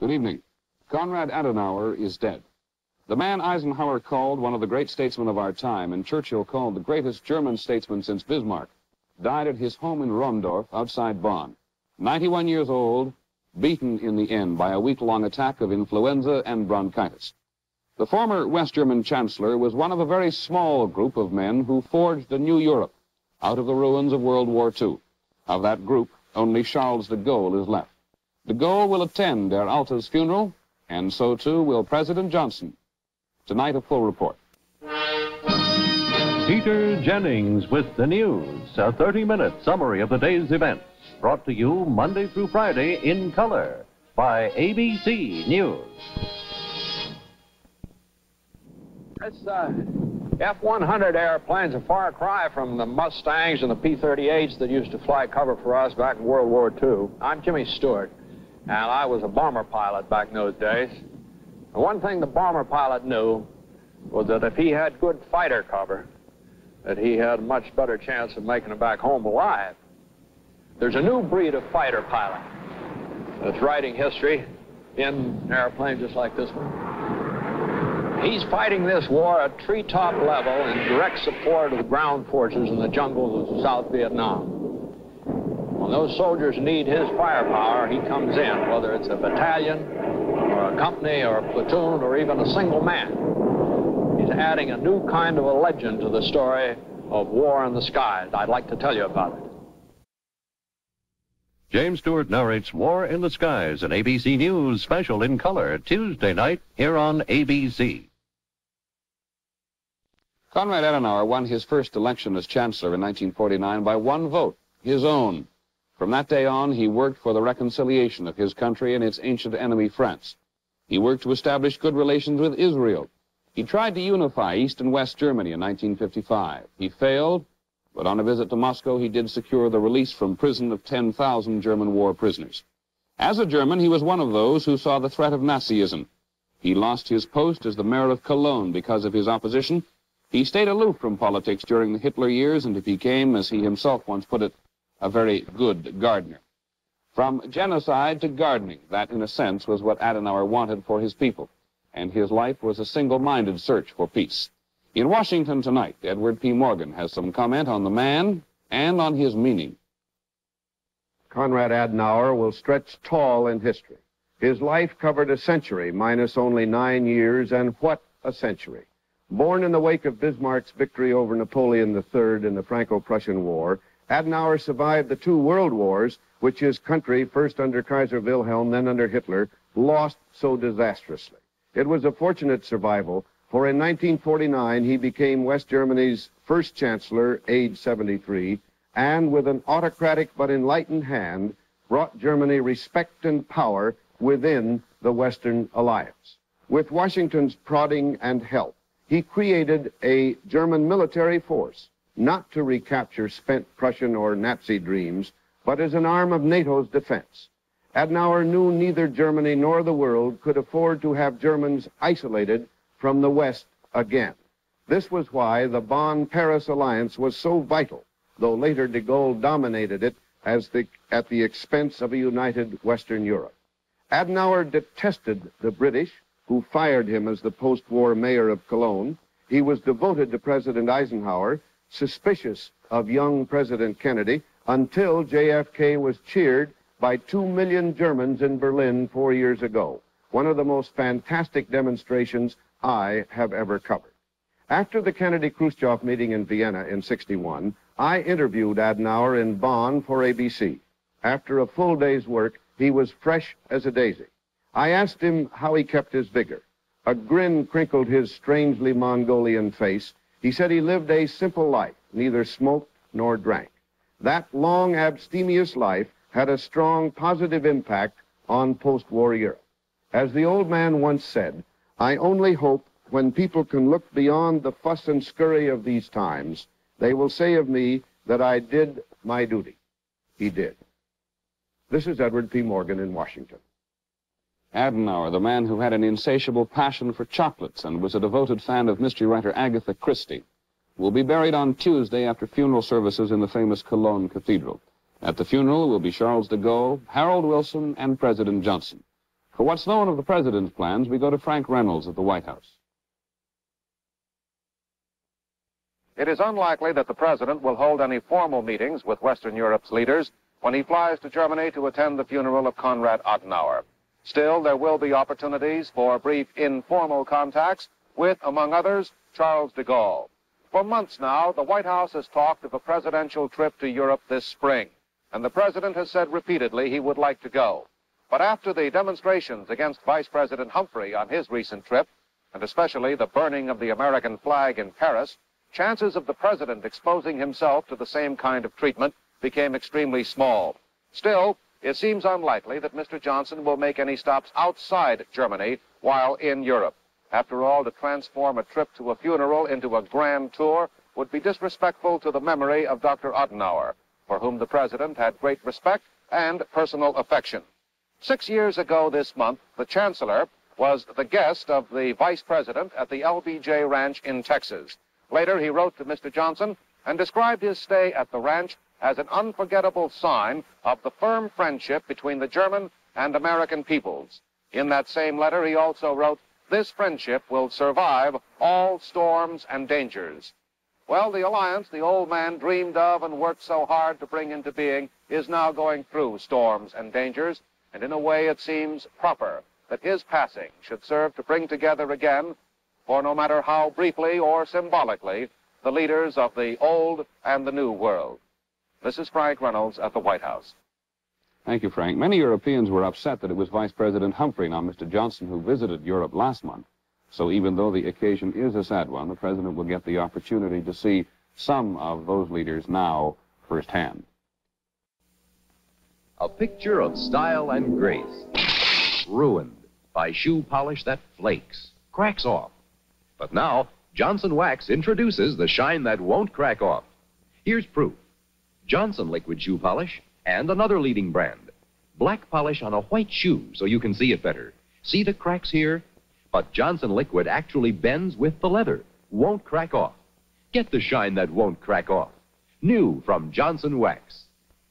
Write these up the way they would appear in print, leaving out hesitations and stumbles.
Good evening. Konrad Adenauer is dead. The man Eisenhower called one of the great statesmen of our time, and Churchill called the greatest German statesman since Bismarck, died at his home in Rondorf outside Bonn. 91 years old, beaten in the end by a week-long attack of influenza and bronchitis. The former West German Chancellor was one of a very small group of men who forged a new Europe out of the ruins of World War II. Of that group, only Charles de Gaulle is left. De Gaulle will attend Der Alte's funeral, and so too will President Johnson. Tonight, a full report. Peter Jennings with the news, a 30-minute summary of the day's events, brought to you Monday through Friday in color by ABC News. This F-100 airplane's a far cry from the Mustangs and the P-38s that used to fly cover for us back in World War II. I'm Jimmy Stewart, and I was a bomber pilot back in those days. And one thing the bomber pilot knew was that if he had good fighter cover, that he had a much better chance of making it back home alive. There's a new breed of fighter pilot that's writing history in airplanes just like this one. He's fighting this war at treetop level in direct support of the ground forces in the jungles of South Vietnam. When those soldiers need his firepower, he comes in, whether it's a battalion or a company or a platoon or even a single man. He's adding a new kind of a legend to the story of war in the skies. I'd like to tell you about it. James Stewart narrates War in the Skies, an ABC News special in color, Tuesday night here on ABC. Konrad Adenauer won his first election as Chancellor in 1949 by one vote, his own. From that day on, he worked for the reconciliation of his country and its ancient enemy, France. He worked to establish good relations with Israel. He tried to unify East and West Germany in 1955. He failed, but on a visit to Moscow, he did secure the release from prison of 10,000 German war prisoners. As a German, he was one of those who saw the threat of Nazism. He lost his post as the mayor of Cologne because of his opposition. He stayed aloof from politics during the Hitler years, and he became, as he himself once put it, a very good gardener. From genocide to gardening, that in a sense was what Adenauer wanted for his people, and his life was a single-minded search for peace. In Washington tonight, Edward P. Morgan has some comment on the man and on his meaning. Konrad Adenauer will stretch tall in history. His life covered a century, minus only 9 years, and what a century. Born in the wake of Bismarck's victory over Napoleon III in the Franco-Prussian War, Adenauer survived the 2 world wars, which his country, first under Kaiser Wilhelm, then under Hitler, lost so disastrously. It was a fortunate survival, for in 1949 he became West Germany's first chancellor, age 73, and with an autocratic but enlightened hand, brought Germany respect and power within the Western Alliance. With Washington's prodding and help, he created a German military force, not to recapture spent Prussian or Nazi dreams, but as an arm of NATO's defense. Adenauer knew neither Germany nor the world could afford to have Germans isolated from the West again. This was why the Bonn-Paris alliance was so vital, though later de Gaulle dominated it at the expense of a united Western Europe. Adenauer detested the British, who fired him as the post-war mayor of Cologne. He was devoted to President Eisenhower, suspicious of young President Kennedy, until JFK was cheered by 2 million Germans in Berlin 4 years ago, one of the most fantastic demonstrations I have ever covered. After the Kennedy-Khrushchev meeting in Vienna in '61, I interviewed Adenauer in Bonn for ABC. After a full day's work, he was fresh as a daisy. I asked him how he kept his vigor. A grin crinkled his strangely Mongolian face. He said he lived a simple life, neither smoked nor drank. That long, abstemious life had a strong positive impact on post-war Europe. As the old man once said, I only hope when people can look beyond the fuss and scurry of these times, they will say of me that I did my duty. He did. This is Edward P. Morgan in Washington. Adenauer, the man who had an insatiable passion for chocolates and was a devoted fan of mystery writer Agatha Christie, will be buried on Tuesday after funeral services in the famous Cologne Cathedral. At the funeral will be Charles de Gaulle, Harold Wilson, and President Johnson. For what's known of the President's plans, we go to Frank Reynolds at the White House. It is unlikely that the President will hold any formal meetings with Western Europe's leaders when he flies to Germany to attend the funeral of Konrad Adenauer. Still, there will be opportunities for brief informal contacts with, among others, Charles de Gaulle. For months now, the White House has talked of a presidential trip to Europe this spring, and the President has said repeatedly he would like to go. But after the demonstrations against Vice President Humphrey on his recent trip, and especially the burning of the American flag in Paris, chances of the President exposing himself to the same kind of treatment became extremely small. Still, it seems unlikely that Mr. Johnson will make any stops outside Germany while in Europe. After all, to transform a trip to a funeral into a grand tour would be disrespectful to the memory of Dr. Adenauer, for whom the President had great respect and personal affection. 6 years ago this month, the Chancellor was the guest of the Vice President at the LBJ Ranch in Texas. Later, he wrote to Mr. Johnson and described his stay at the ranch as an unforgettable sign of the firm friendship between the German and American peoples. In that same letter, he also wrote, "This friendship will survive all storms and dangers." Well, the alliance the old man dreamed of and worked so hard to bring into being is now going through storms and dangers, and in a way it seems proper that his passing should serve to bring together again, for no matter how briefly or symbolically, the leaders of the old and the new world. This is Frank Reynolds at the White House. Thank you, Frank. Many Europeans were upset that it was Vice President Humphrey, now Mr. Johnson, who visited Europe last month. So even though the occasion is a sad one, the President will get the opportunity to see some of those leaders now firsthand. A picture of style and grace, ruined by shoe polish that flakes, cracks off. But now, Johnson Wax introduces the shine that won't crack off. Here's proof. Johnson liquid shoe polish and another leading brand. Black polish on a white shoe so you can see it better. See the cracks here? But Johnson liquid actually bends with the leather, won't crack off. Get the shine that won't crack off. New from Johnson Wax.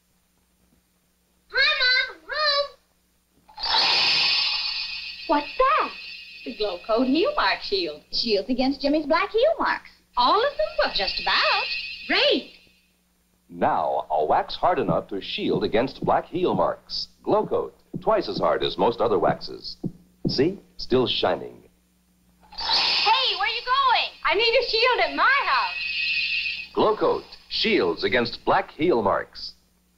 Hi, Mom. Home. What's that? The Glow Coat Heel Mark Shield. Shields against Jimmy's black heel marks. All of them? Well, just about. Great. Now, a wax hard enough to shield against black heel marks. Glow Coat, twice as hard as most other waxes. See? Still shining. Hey, where are you going? I need a shield at my house. Glow Coat, shields against black heel marks.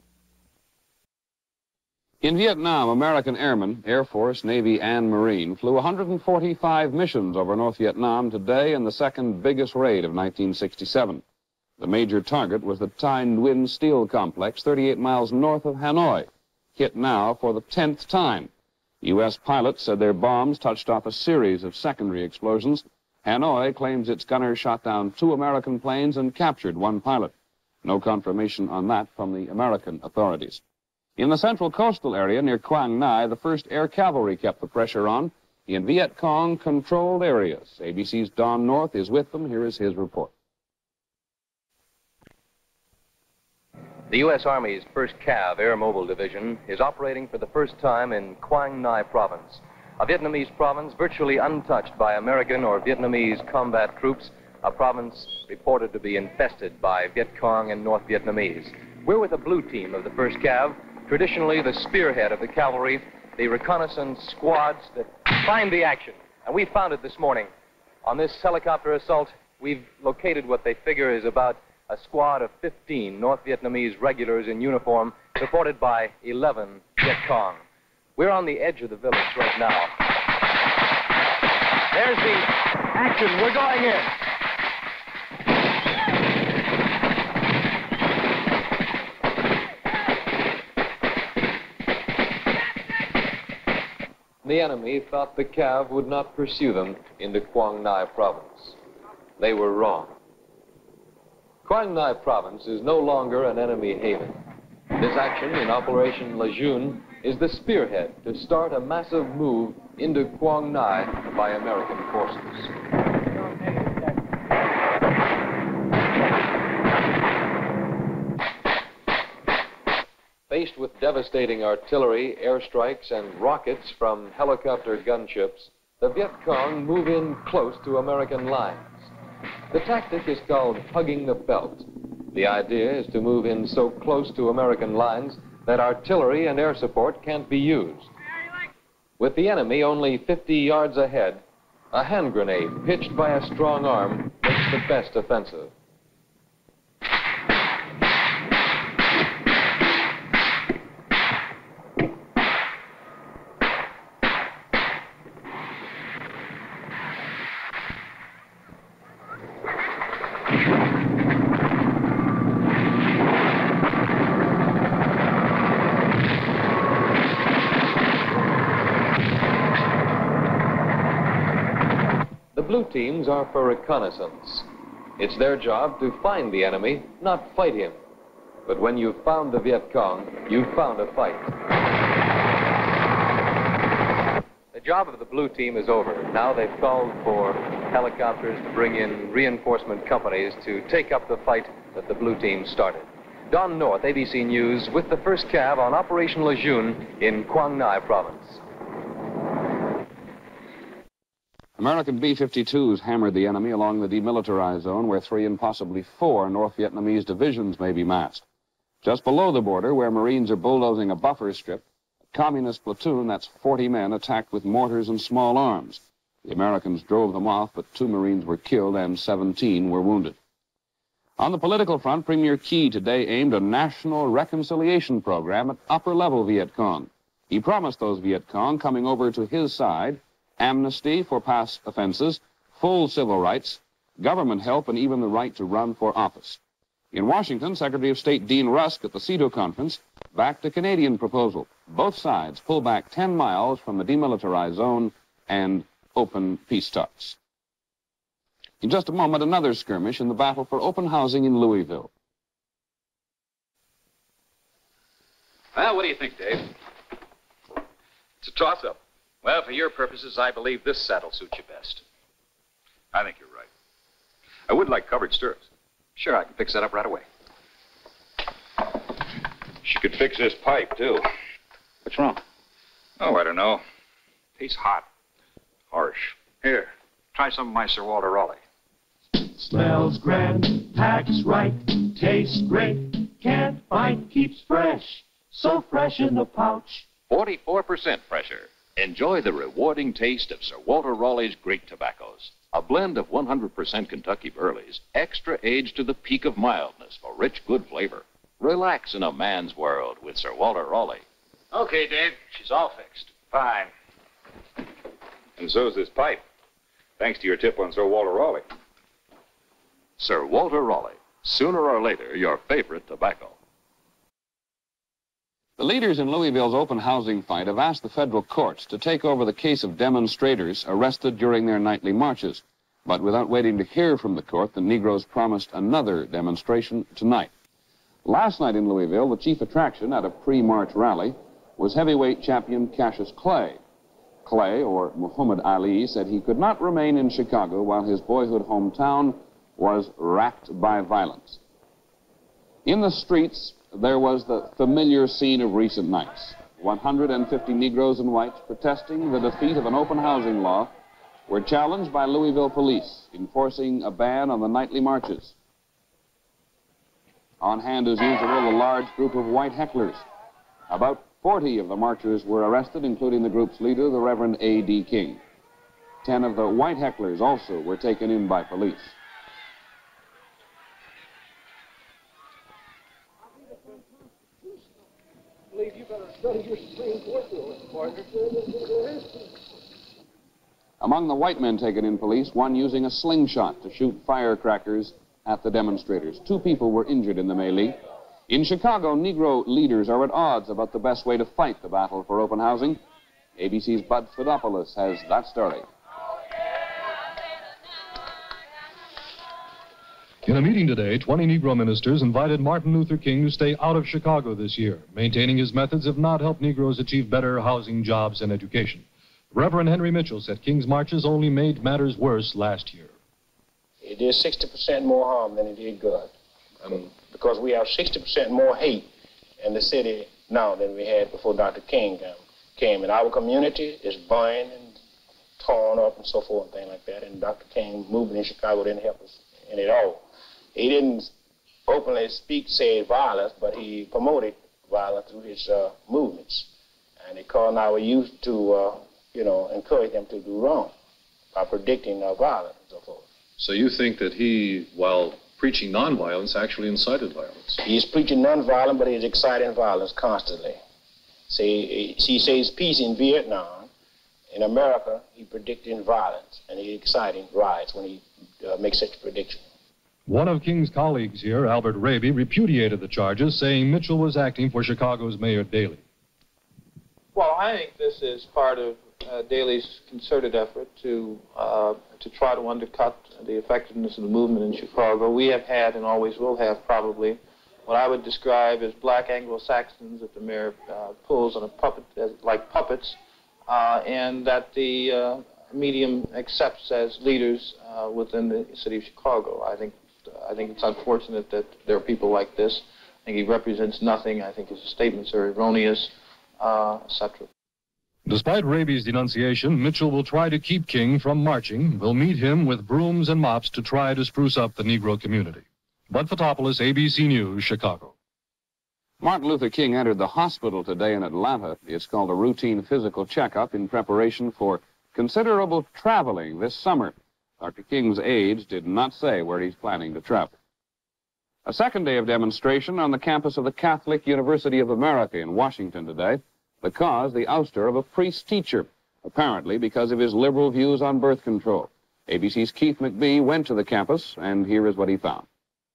In Vietnam, American airmen, Air Force, Navy, and Marine, flew 145 missions over North Vietnam today in the second biggest raid of 1967. The major target was the Thanh Nguyen Steel Complex, 38 miles north of Hanoi, hit now for the 10th time. U.S. pilots said their bombs touched off a series of secondary explosions. Hanoi claims its gunners shot down 2 American planes and captured 1 pilot. No confirmation on that from the American authorities. In the central coastal area near Quang Ngai, the 1st Air Cavalry kept the pressure on in Viet Cong-controlled areas. ABC's Don North is with them. Here is his report. The U.S. Army's 1st CAV Air Mobile Division is operating for the first time in Quang Ngai Province, a Vietnamese province virtually untouched by American or Vietnamese combat troops, a province reported to be infested by Viet Cong and North Vietnamese. We're with a blue team of the 1st CAV, traditionally the spearhead of the cavalry, the reconnaissance squads that find the action. And we found it this morning. On this helicopter assault, we've located what they figure is about a squad of 15 North Vietnamese regulars in uniform, supported by 11 Viet Cong. We're on the edge of the village right now. There's the action. We're going in. The enemy thought the CAV would not pursue them into Quang Ngai Province. They were wrong. Quang Ngai Province is no longer an enemy haven. This action in Operation LEJEUNE is the spearhead to start a massive move into Quang Ngai by American forces. Faced with devastating artillery, airstrikes, and rockets from helicopter gunships, the Viet Cong move in close to American lines. The tactic is called hugging the belt. The idea is to move in so close to American lines that artillery and air support can't be used. With the enemy only 50 yards ahead, a hand grenade pitched by a strong arm makes the best offensive. Blue teams are for reconnaissance. It's their job to find the enemy, not fight him. But when you've found the Viet Cong, you've found a fight. The job of the blue team is over. Now they've called for helicopters to bring in reinforcement companies to take up the fight that the blue team started. Don North, ABC News, with the 1st Cav on Operation Lejeune in Quang Ngai Province. American B-52s hammered the enemy along the demilitarized zone where 3 and possibly 4 North Vietnamese divisions may be massed. Just below the border, where Marines are bulldozing a buffer strip, a communist platoon, that's 40 men, attacked with mortars and small arms. The Americans drove them off, but 2 Marines were killed and 17 were wounded. On the political front, Premier Key today aimed a national reconciliation program at upper-level Viet Cong. He promised those Viet Cong coming over to his side amnesty for past offenses, full civil rights, government help, and even the right to run for office. In Washington, Secretary of State Dean Rusk at the CETO conference backed a Canadian proposal. Both sides pull back 10 miles from the demilitarized zone and open peace talks. In just a moment, another skirmish in the battle for open housing in Louisville. Well, what do you think, Dave? It's a toss-up. Well, for your purposes, I believe this saddle suits you best. I think you're right. I would like covered stirrups. Sure, I can fix that up right away. She could fix this pipe, too. What's wrong? Oh, I don't know. Tastes hot. Harsh. Here, try some of my Sir Walter Raleigh. Smells grand, packs right, tastes great. Can't fight, keeps fresh. So fresh in the pouch. 44% fresher. Enjoy the rewarding taste of Sir Walter Raleigh's great tobaccos. A blend of 100% Kentucky burleys, extra aged to the peak of mildness for rich, good flavor. Relax in a man's world with Sir Walter Raleigh. Okay, Dave. She's all fixed. Fine. And so's this pipe. Thanks to your tip on Sir Walter Raleigh. Sir Walter Raleigh. Sooner or later, your favorite tobacco. The leaders in Louisville's open housing fight have asked the federal courts to take over the case of demonstrators arrested during their nightly marches. But without waiting to hear from the court, the Negroes promised another demonstration tonight. Last night in Louisville, the chief attraction at a pre-march rally was heavyweight champion Cassius Clay. Clay, or Muhammad Ali, said he could not remain in Chicago while his boyhood hometown was racked by violence. In the streets, there was the familiar scene of recent nights. 150 Negroes and whites protesting the defeat of an open housing law were challenged by Louisville police, enforcing a ban on the nightly marches. On hand, as usual, a large group of white hecklers. About 40 of the marchers were arrested, including the group's leader, the Reverend A.D. King. 10 of the white hecklers also were taken in by police. Among the white men taken in police, one using a slingshot to shoot firecrackers at the demonstrators. 2 people were injured in the melee. In Chicago, Negro leaders are at odds about the best way to fight the battle for open housing. ABC's Bud PHOTOPOLOUS has that story. In a meeting today, 20 Negro ministers invited Martin Luther King to stay out of Chicago this year. Maintaining his methods have not helped Negroes achieve better housing, jobs, and education. Reverend Henry Mitchell said King's marches only made matters worse last year. It did 60% more harm than it did good. Because we have 60% more hate in the city now than we had before Dr. King came. And our community is burned and torn up and so forth and things like that. And Dr. King moving in Chicago didn't help us in it all. He didn't openly say violence, but he promoted violence through his movements. And he called our youth to, encourage them to do wrong by predicting violence and so forth. So you think that he, while preaching nonviolence, actually incited violence? He's preaching nonviolence, but he's exciting violence constantly. See, he says peace in Vietnam. In America, he predicting violence, and he's exciting riots when he makes such a prediction. One of King's colleagues here, Albert Raby, repudiated the charges, saying Mitchell was acting for Chicago's Mayor Daley. Well, I think this is part of Daley's concerted effort to try to undercut the effectiveness of the movement in Chicago. We have had and always will have probably what I would describe as black Anglo-Saxons that the mayor pulls on a puppet, like puppets, and that the medium accepts as leaders within the city of Chicago. I think it's unfortunate that there are people like this. I think he represents nothing. I think his statements are erroneous, etc. Despite Raby's denunciation, Mitchell will try to keep King from marching. Will meet him with brooms and mops to try to spruce up the Negro community. Bud Photopoulos, ABC News, Chicago. Martin Luther King entered the hospital today in Atlanta. It's called a routine physical checkup in preparation for considerable traveling this summer. Dr. King's aides did not say where he's planning to travel. A second day of demonstration on the campus of the Catholic University of America in Washington today. The cause, the ouster of a priest teacher, apparently because of his liberal views on birth control. ABC's Keith McBee went to the campus, and here is what he found.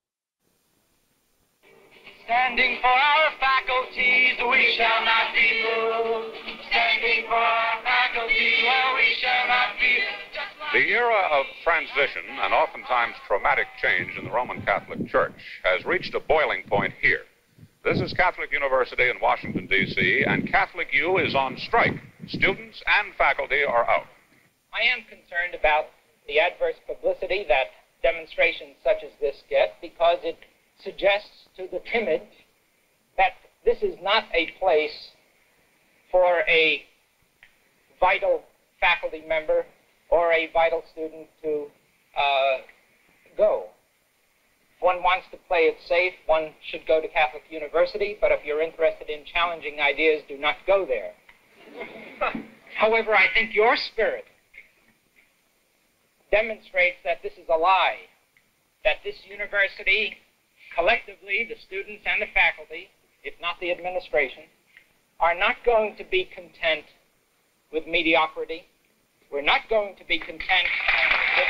Standing for our faculties, we shall not be moved. Standing for our faculties, well, we shall not be moved. The era of transition and oftentimes traumatic change in the Roman Catholic Church has reached a boiling point here. This is Catholic University in Washington, D.C., and Catholic U is on strike. Students and faculty are out. I am concerned about the adverse publicity that demonstrations such as this get because it suggests to the timid that this is not a place for a vital faculty member or a vital student to go. If one wants to play it safe, one should go to Catholic University, but if you're interested in challenging ideas, do not go there. However, I think your spirit demonstrates that this is a lie, that this university, collectively, the students and the faculty, if not the administration, are not going to be content with mediocrity. We're not going to be content with...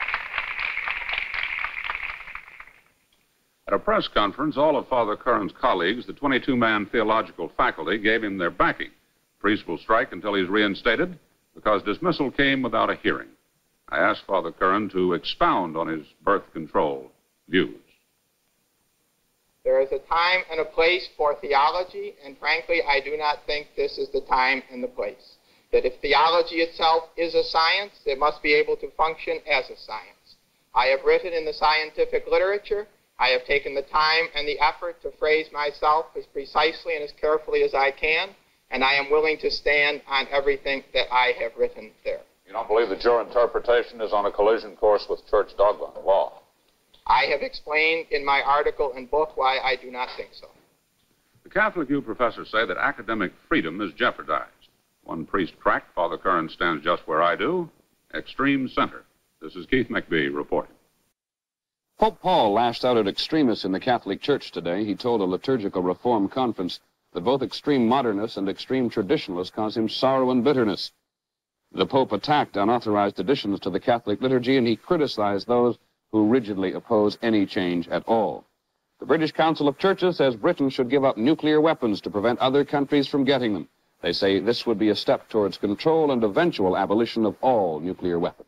At a press conference, all of Father Curran's colleagues, the 22-man theological faculty, gave him their backing. The priest will strike until he's reinstated because dismissal came without a hearing. I asked Father Curran to expound on his birth control views. There is a time and a place for theology, and frankly, I do not think this is the time and the place. That if theology itself is a science, it must be able to function as a science. I have written in the scientific literature. I have taken the time and the effort to phrase myself as precisely and as carefully as I can, and I am willing to stand on everything that I have written there. You don't believe that your interpretation is on a collision course with church dogma and law? I have explained in my article and book why I do not think so. The Catholic U professors say that academic freedom is jeopardized. One priest cracked, Father Curran stands just where I do, extreme center. This is Keith McBee reporting. Pope Paul lashed out at extremists in the Catholic Church today. He told a liturgical reform conference that both extreme modernists and extreme traditionalists cause him sorrow and bitterness. The Pope attacked unauthorized additions to the Catholic liturgy, and he criticized those who rigidly oppose any change at all. The British Council of Churches says Britain should give up nuclear weapons to prevent other countries from getting them. They say this would be a step towards control and eventual abolition of all nuclear weapons.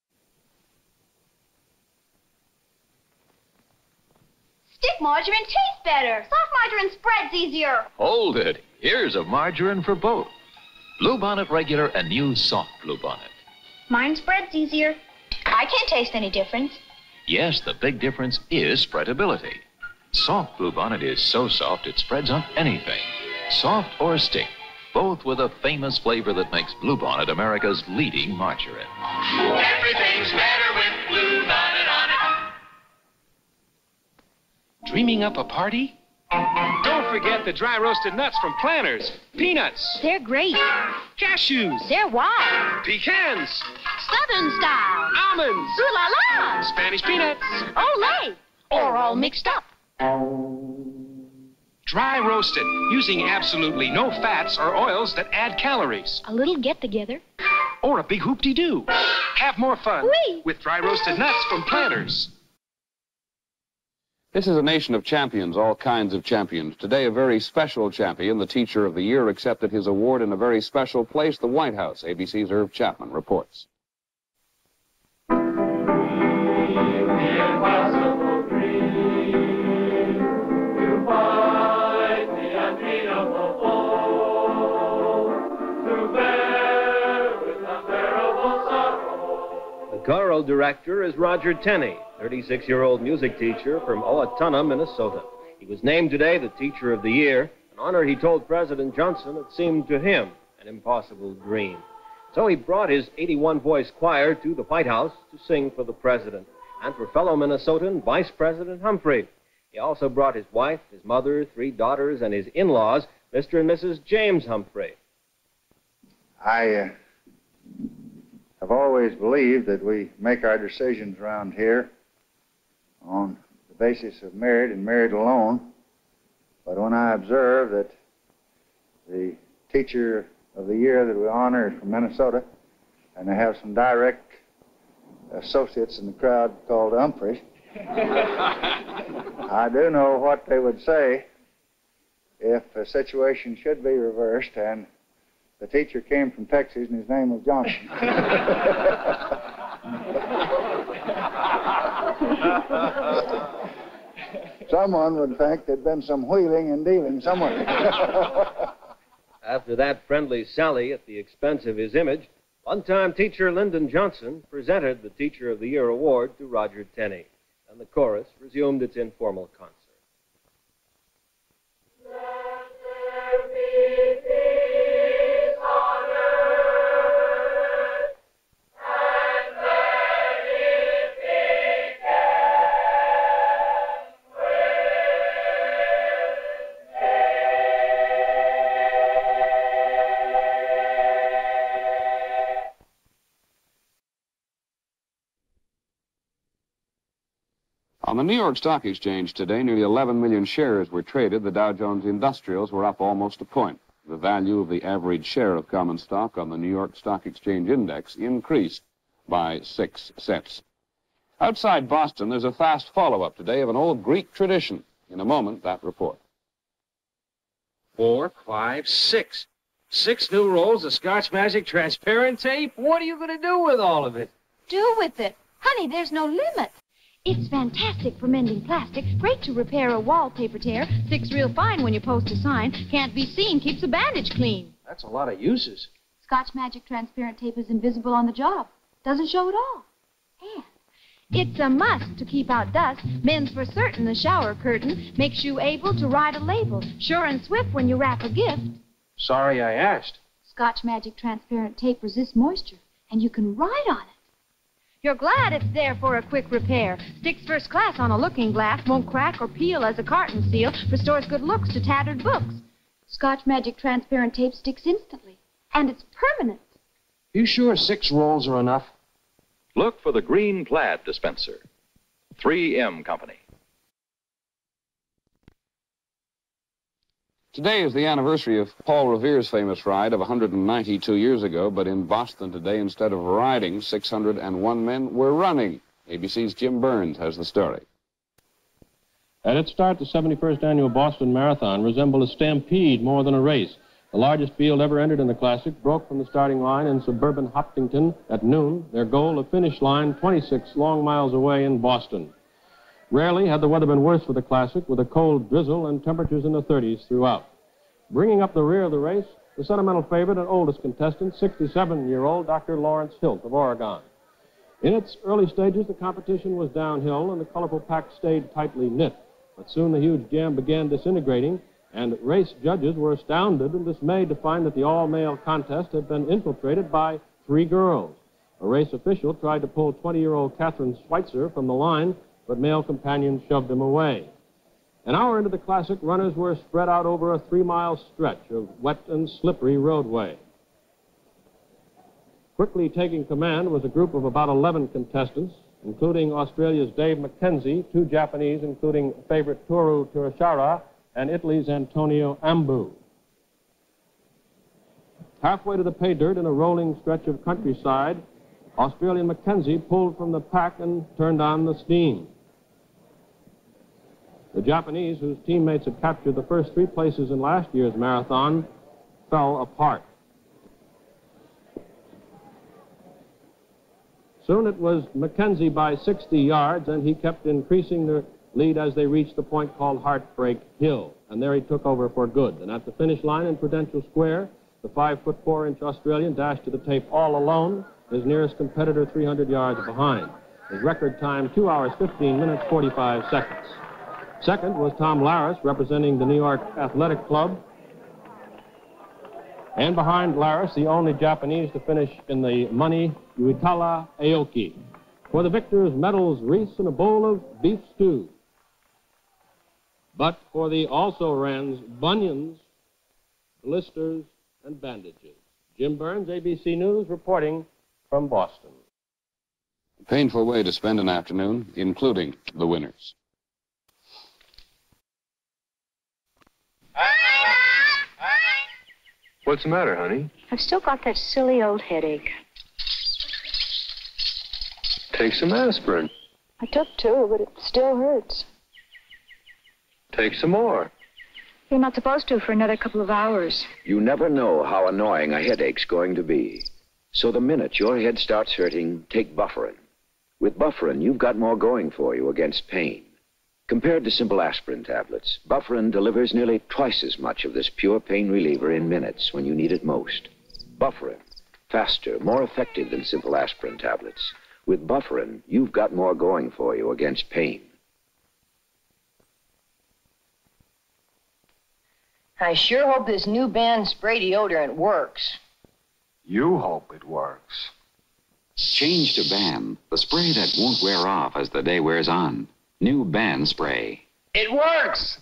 Stick margarine tastes better. Soft margarine spreads easier. Hold it. Here's a margarine for both. Bluebonnet Regular and new Soft Bluebonnet. Mine spreads easier. I can't taste any difference. Yes, the big difference is spreadability. Soft Bluebonnet is so soft it spreads on anything. soft or stick, both with a famous flavor that makes Bluebonnet America's leading margarine. Everything's better with Bluebonnet on it. Dreaming up a party? Don't forget the dry roasted nuts from Planters. Peanuts. They're great. Cashews. They're wild. Pecans. Southern style. Almonds. Ooh la la. Spanish peanuts. Olay. Or all mixed up. Dry roasted, using absolutely no fats or oils that add calories. A little get-together. Or a big hoop-de-doo. Have more fun Whee! with dry roasted nuts from Planters. This is a nation of champions, all kinds of champions. Today, a very special champion, the Teacher of the Year, accepted his award in a very special place, the White House. ABC's Irv Chapman reports. The choral director is Roger Tenney, 36-year-old music teacher from Owatonna, Minnesota. He was named today the Teacher of the Year, an honor he told President Johnson it seemed to him an impossible dream. So he brought his 81-voice choir to the White House to sing for the president and for fellow Minnesotan Vice President Humphrey. He also brought his wife, his mother, 3 daughters, and his in-laws, Mr. and Mrs. James Humphrey. I have always believed that we make our decisions around here on the basis of merit and merit alone. But when I observe that the Teacher of the Year that we honor is from Minnesota, and they have some direct associates in the crowd called Humphrey, I do know what they would say if a situation should be reversed and the teacher came from Texas and his name was Johnson. Someone would think there'd been some wheeling and dealing somewhere. After that friendly sally at the expense of his image, one-time teacher Lyndon Johnson presented the Teacher of the Year award to Roger Tenney, and the chorus resumed its informal concert. On the New York Stock Exchange today, nearly 11 million shares were traded. The Dow Jones Industrials were up almost a point. The value of the average share of common stock on the New York Stock Exchange Index increased by 6 cents. Outside Boston, there's a fast follow-up today of an old Greek tradition. In a moment, that report. 4, 5, 6. 6 new rolls of Scotch Magic transparent tape? What are you going to do with all of it? Do with it? Honey, there's no limit. It's fantastic for mending plastic, great to repair a wallpaper tear, sticks real fine when you post a sign, can't be seen, keeps a bandage clean. That's a lot of uses. Scotch Magic transparent tape is invisible on the job. Doesn't show at all. And it's a must to keep out dust, mends for certain the shower curtain, makes you able to write a label, sure and swift when you wrap a gift. Sorry I asked. Scotch Magic transparent tape resists moisture, and you can write on it. You're glad it's there for a quick repair. Sticks first class on a looking glass, won't crack or peel as a carton seal, restores good looks to tattered books. Scotch Magic transparent tape sticks instantly, and it's permanent. You sure 6 rolls are enough? Look for the green plaid dispenser. 3M Company. Today is the anniversary of Paul Revere's famous ride of 192 years ago, but in Boston today, instead of riding, 601 men were running. ABC's Jim Burns has the story. At its start, the 71st Annual Boston Marathon resembled a stampede more than a race. The largest field ever entered in the Classic broke from the starting line in suburban Hopkinton at noon, their goal, a finish line 26 long miles away in Boston. Rarely had the weather been worse for the Classic, with a cold drizzle and temperatures in the 30s throughout. Bringing up the rear of the race, the sentimental favorite and oldest contestant, 67-year-old Dr. Lawrence Hilt of Oregon. In its early stages, the competition was downhill and the colorful pack stayed tightly knit. But soon the huge jam began disintegrating, and race judges were astounded and dismayed to find that the all-male contest had been infiltrated by 3 girls. A race official tried to pull 20-year-old Catherine Schweitzer from the line, but male companions shoved him away. An hour into the Classic, runners were spread out over a 3-mile stretch of wet and slippery roadway. Quickly taking command was a group of about 11 contestants, including Australia's Dave McKenzie, 2 Japanese, including favorite Toru Turashara, and Italy's Antonio Ambu. Halfway to the pay dirt in a rolling stretch of countryside, Australian McKenzie pulled from the pack and turned on the steam. The Japanese, whose teammates had captured the first 3 places in last year's marathon, fell apart. Soon it was McKenzie by 60 yards, and he kept increasing the lead as they reached the point called Heartbreak Hill. And there he took over for good. And at the finish line in Prudential Square, the 5'4" Australian dashed to the tape all alone, his nearest competitor 300 yards behind. His record time, 2 hours, 15 minutes, 45 seconds. Second was Tom Laris, representing the New York Athletic Club. And behind Laris, the only Japanese to finish in the money, Uitala Aoki. For the victors, medals, wreaths, and a bowl of beef stew. But for the also-rans, bunions, blisters, and bandages. Jim Burns, ABC News, reporting from Boston. A painful way to spend an afternoon, including the winners. What's the matter, honey? I've still got that silly old headache. Take some aspirin. I took 2, but it still hurts. Take some more. You're not supposed to for another couple of hours. You never know how annoying a headache's going to be. So the minute your head starts hurting, take Bufferin. With Bufferin, you've got more going for you against pain. Compared to simple aspirin tablets, Bufferin delivers nearly twice as much of this pure pain reliever in minutes when you need it most. Bufferin, faster, more effective than simple aspirin tablets. With Bufferin, you've got more going for you against pain. I sure hope this new band spray deodorant works. You hope it works. Change to Ban, the spray that won't wear off as the day wears on. New Ban spray. It works!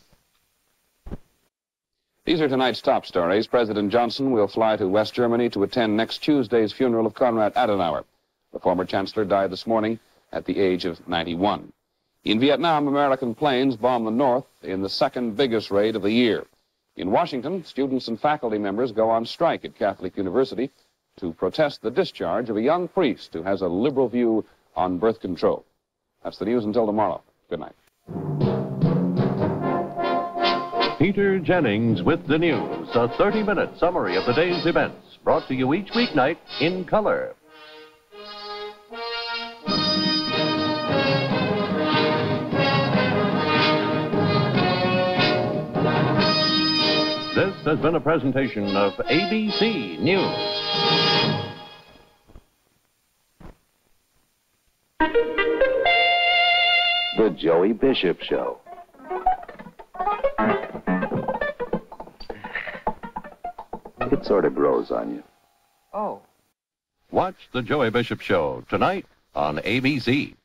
These are tonight's top stories. President Johnson will fly to West Germany to attend next Tuesday's funeral of Konrad Adenauer. The former chancellor died this morning at the age of 91. In Vietnam, American planes bombed the north in the second biggest raid of the year. In Washington, students and faculty members go on strike at Catholic University to protest the discharge of a young priest who has a liberal view on birth control. That's the news until tomorrow. Good night. Peter Jennings with the news, a 30-minute summary of the day's events, brought to you each weeknight in color. This has been a presentation of ABC News. The Joey Bishop Show. It sort of grows on you. Oh. Watch The Joey Bishop Show tonight on ABC.